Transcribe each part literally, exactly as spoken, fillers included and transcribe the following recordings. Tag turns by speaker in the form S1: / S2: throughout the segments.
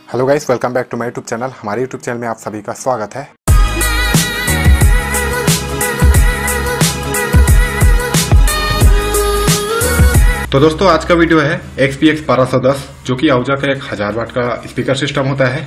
S1: Hello guys, welcome back to my YouTube channel. हमारे YouTube channel में आप सभी का स्वागत है। तो दोस्तों, आज का वीडियो है एक्स पी एक्स बारह सौ दस, जो कि आहूजा का एक हजार वाट का स्पीकर सिस्टम होता है।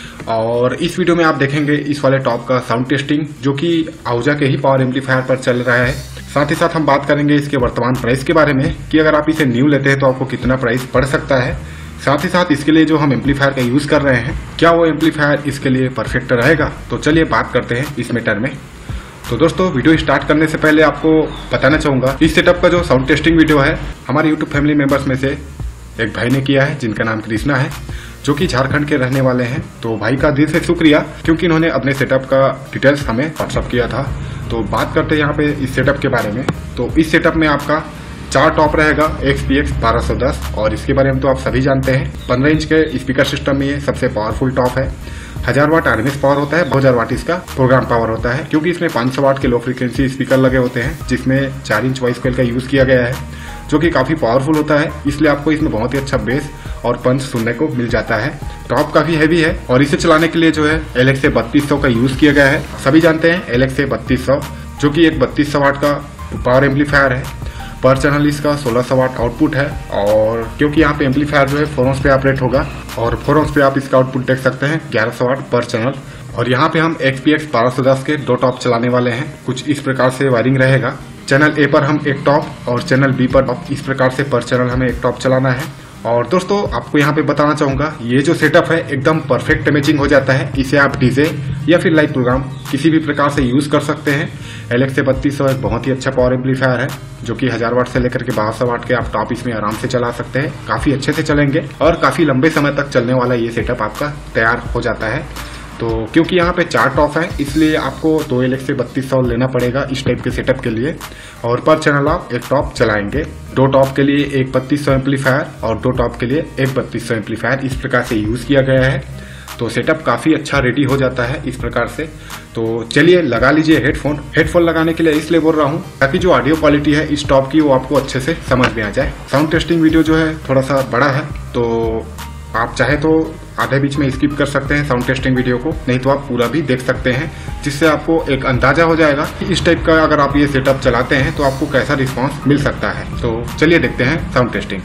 S1: और इस वीडियो में आप देखेंगे इस वाले टॉप का साउंड टेस्टिंग, जो कि आहूजा के ही पावर एम्पलीफायर पर चल रहा है। साथ ही साथ हम बात करेंगे इसके वर्तमान प्राइस के बारे में कि अगर आप इसे न्यू लेते हैं तो आपको कितना प्राइस पड़ सकता है। साथ ही साथ इसके लिए जो हम एम्पलीफायर का यूज कर रहे हैं, क्या वो एम्पलीफायर इसके लिए परफेक्ट रहेगा। तो चलिए बात करते हैं इस मैटर में। तो दोस्तों, वीडियो स्टार्ट करने से पहले आपको बताना चाहूंगा, इस सेटअप का जो साउंड टेस्टिंग वीडियो है हमारे यूट्यूब फैमिली मेंबर्स में से एक भाई ने किया है, जिनका नाम कृष्णा है, जो कि झारखंड के रहने वाले हैं। तो भाई का दिल से शुक्रिया, क्योंकि इन्होंने अपने सेटअप का डिटेल्स हमें व्हाट्सअप किया था। तो बात करते हैं यहाँ पे इस सेटअप के बारे में। तो इस सेटअप में आपका चार टॉप रहेगा एक्स पी एक्स बारह सौ दस, और इसके बारे में तो आप सभी जानते हैं। पंद्रह इंच के स्पीकर सिस्टम में ये सबसे पावरफुल टॉप है। हजार वाट आरएमएस पावर होता है, दो हजार वाट इसका प्रोग्राम पावर होता है, क्योंकि इसमें पाँच सौ वाट के लो फ्रीक्वेंसी स्पीकर लगे होते हैं, जिसमें चार इंच वॉइस कॉइल का यूज किया गया है, जो कि काफी पावरफुल होता है। इसलिए आपको इसमें बहुत ही अच्छा बेस और पंच सुनने को मिल जाता है। टॉप काफी हैवी है, और इसे चलाने के लिए जो है एल एक्स ए बत्तीस सौ का यूज किया गया है। सभी जानते हैं एल एक्स ए बत्तीस सौ, जो कि एक बत्तीस सौ वाट का पावर एम्पलीफायर है। पर चैनल इसका सोलह सौ वाट आउटपुट है, और क्योंकि यहाँ पे एम्पलीफायर जो है फोर ओम्स पे ऑपरेट होगा, और फोर ओम्स पे आप इसका आउटपुट देख सकते हैं ग्यारह सौ वाट पर चैनल। और यहाँ पे हम एक्स पी एक्स बारह सौ दस के दो टॉप चलाने वाले हैं। कुछ इस प्रकार से वायरिंग रहेगा। चैनल ए पर हम एक टॉप और चैनल बी पर टॉप, इस प्रकार से पर चैनल हमें एक टॉप चलाना है। और दोस्तों, आपको यहाँ पे बताना चाहूंगा, ये जो सेटअप है एकदम परफेक्ट मैचिंग हो जाता है। इसे आप डीजे या फिर लाइव प्रोग्राम किसी भी प्रकार से यूज कर सकते हैं। एल एक्स ए बत्तीस सौ एक बहुत ही अच्छा पावर एम्पलीफायर है, जो कि हजार वाट से लेकर के बारह सौ वाट के आप टॉप इसमें आराम से चला सकते हैं। काफी अच्छे से चलेंगे और काफी लंबे समय तक चलने वाला ये सेटअप आपका तैयार हो जाता है। तो क्योंकि यहाँ पे चार टॉप है, इसलिए आपको दो एल एक्स ए बत्तीस सौ लेना पड़ेगा इस टाइप के सेटअप के लिए। और पर चैनल आप एक टॉप चलाएंगे। दो टॉप के लिए एक बत्तीस सौ एम्पलीफायर और दो टॉप के लिए एक बत्तीस सौ एम्पलीफायर, इस प्रकार से यूज किया गया है। तो सेटअप काफी अच्छा रेडी हो जाता है इस प्रकार से। तो चलिए लगा लीजिए हेडफोन। हेडफोन लगाने के लिए इसलिए बोल रहा हूँ ताकि जो ऑडियो क्वालिटी है इस टॉप की वो आपको अच्छे से समझ में आ जाए। साउंड टेस्टिंग वीडियो जो है थोड़ा सा बड़ा है, तो आप चाहे तो आधे बीच में स्किप कर सकते हैं साउंड टेस्टिंग वीडियो को, नहीं तो आप पूरा भी देख सकते हैं, जिससे आपको एक अंदाजा हो जाएगा कि इस टाइप का अगर आप ये सेटअप चलाते हैं तो आपको कैसा रिस्पांस मिल सकता है। तो चलिए देखते हैं साउंड टेस्टिंग।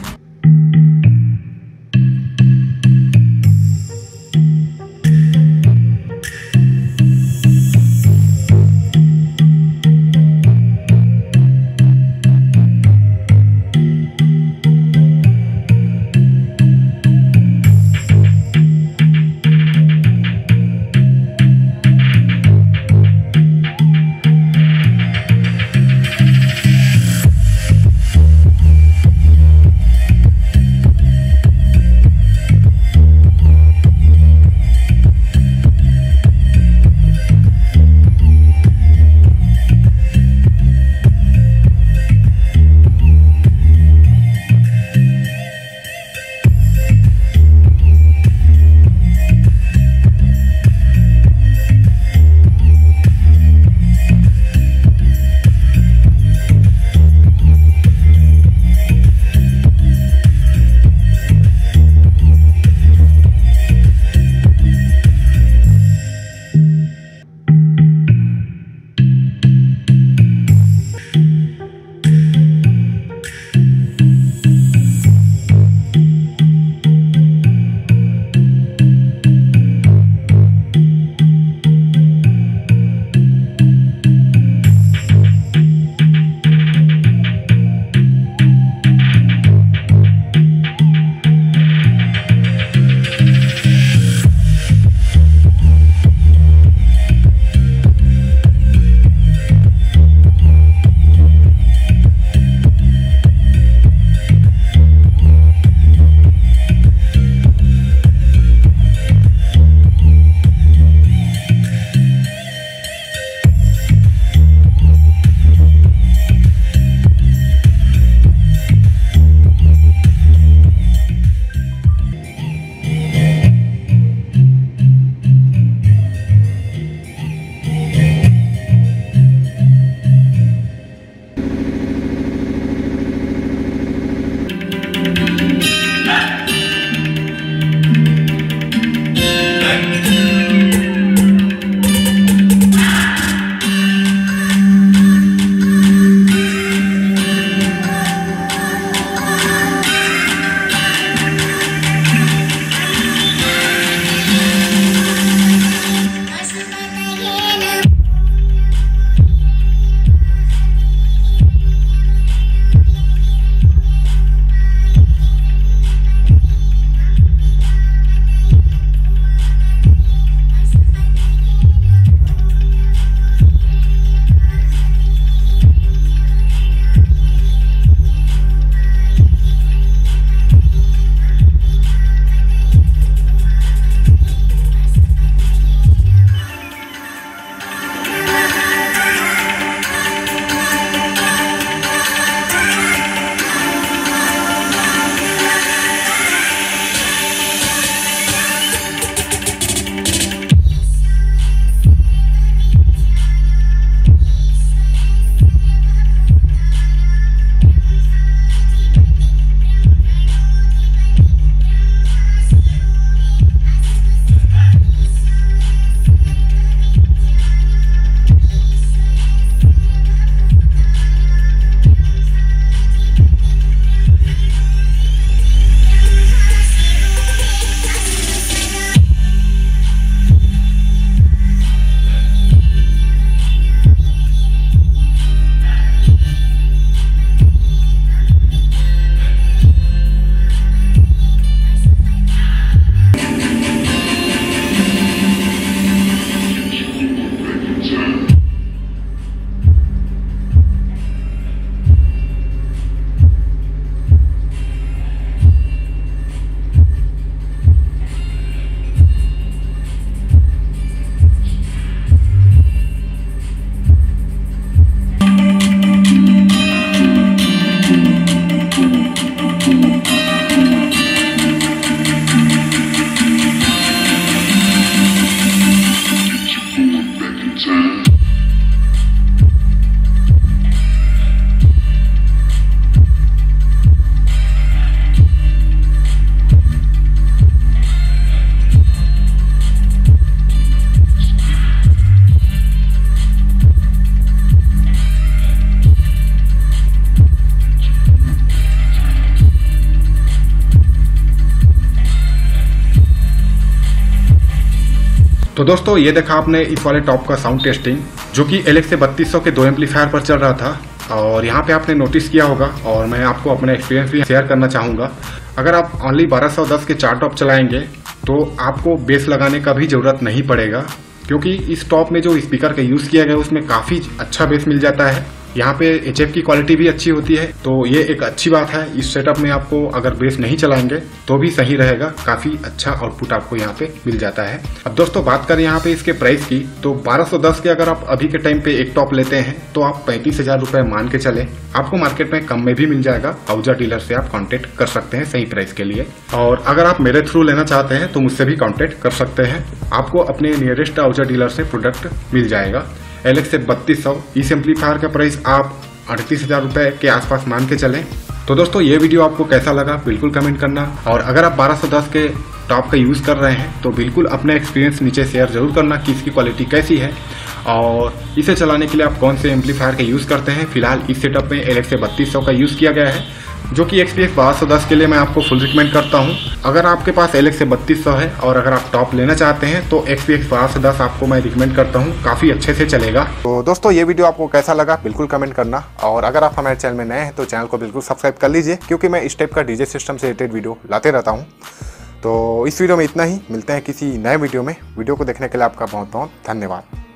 S1: तो दोस्तों ये देखा आपने इस वाले टॉप का साउंड टेस्टिंग, जो कि एल एक्स बत्तीस सौ के दो एम्पलीफायर पर चल रहा था। और यहाँ पे आपने नोटिस किया होगा और मैं आपको अपना एक्सपीरियंस भी शेयर करना चाहूँगा। अगर आप ओनली बारह सौ दस के चार टॉप चलाएंगे तो आपको बेस लगाने का भी ज़रूरत नहीं पड़ेगा, क्योंकि इस टॉप में जो स्पीकर का यूज़ किया गया है उसमें काफ़ी अच्छा बेस मिल जाता है। यहाँ पे एच एफ की क्वालिटी भी अच्छी होती है, तो ये एक अच्छी बात है। इस सेटअप में आपको अगर बेस नहीं चलाएंगे तो भी सही रहेगा, काफ़ी अच्छा आउटपुट आपको यहाँ पे मिल जाता है। अब दोस्तों बात करें यहाँ पे इसके प्राइस की, तो बारह सौ दस के अगर आप अभी के टाइम पे एक टॉप लेते हैं तो आप पैंतीस हजार रुपये मान के चले, आपको मार्केट में कम में भी मिल जाएगा। आहूजा डीलर से आप कॉन्टेक्ट कर सकते हैं सही प्राइस के लिए। और अगर आप मेरे थ्रू लेना चाहते हैं तो मुझसे भी कॉन्टेक्ट कर सकते हैं, आपको अपने नियरेस्ट आहूजा डीलर से प्रोडक्ट मिल जाएगा। एल एक्स बत्तीस सौ इस एम्पलीफायर का प्राइस आप अड़तीस हजार रुपए के आसपास मान के चलें। तो दोस्तों ये वीडियो आपको कैसा लगा बिल्कुल कमेंट करना, और अगर आप बारह सौ दस के टॉप का यूज़ कर रहे हैं तो बिल्कुल अपना एक्सपीरियंस नीचे शेयर जरूर करना कि इसकी क्वालिटी कैसी है और इसे चलाने के लिए आप कौन से एम्पलीफायर का यूज़ करते हैं। फिलहाल इस सेटअप में एल एक्स बत्तीस सौ का यूज़ किया गया है, जो कि एक्स पी एक्स बारह सौ दस के लिए मैं आपको फुल रिकमेंड करता हूं। अगर आपके पास एल एक्स बत्तीस सौ है और अगर आप टॉप लेना चाहते हैं तो एक्स पी एक्स बारह सौ दस आपको मैं रिकमेंड करता हूं, काफ़ी अच्छे से चलेगा। तो दोस्तों ये वीडियो आपको कैसा लगा बिल्कुल कमेंट करना, और अगर आप हमारे चैनल में नए हैं तो चैनल को बिल्कुल सब्सक्राइब कर लीजिए, क्योंकि मैं इस टाइप का डीजे सिस्टम से रिलेटेड वीडियो लाते रहता हूँ। तो इस वीडियो में इतना ही, मिलते हैं किसी नए वीडियो में। वीडियो को देखने के लिए आपका बहुत बहुत धन्यवाद।